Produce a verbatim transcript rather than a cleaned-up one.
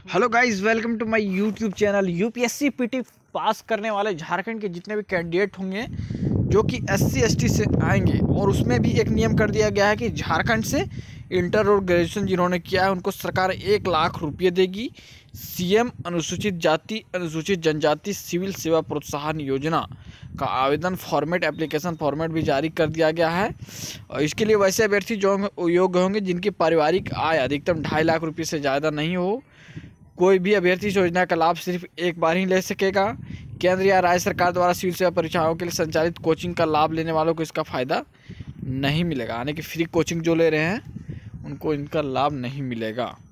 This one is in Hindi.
Hello guys, welcome to my YouTube channel. UPSC PT pass करने वाले झारखंड के जितने भी कैंडिडेट होंगे जो कि एससी एसटी से आएंगे, और उसमें भी एक नियम कर दिया गया है कि झारखंड से इंटर और ग्रेजुएशन जिन्होंने किया है उनको सरकार एक लाख रुपये देगी। सीएम अनुसूचित जाति अनुसूचित जनजाति सिविल सेवा प्रोत्साहन योजना का आवेदन फॉर्मेट एप्लीकेशन फॉर्मेट भी जारी कर दिया गया है। और इसके लिए वैसे अभ्यर्थी जो योग्य होंगे जिनकी पारिवारिक आय अधिकतम ढाई लाख रुपये से ज़्यादा नहीं हो। कोई भी अभ्यर्थी इस योजना का लाभ सिर्फ एक बार ही ले सकेगा। केंद्र या राज्य सरकार द्वारा सिविल सेवा परीक्षाओं के लिए संचालित कोचिंग का लाभ लेने वालों को इसका फ़ायदा नहीं मिलेगा, यानी कि फ्री कोचिंग जो ले रहे हैं उनको इनका लाभ नहीं मिलेगा।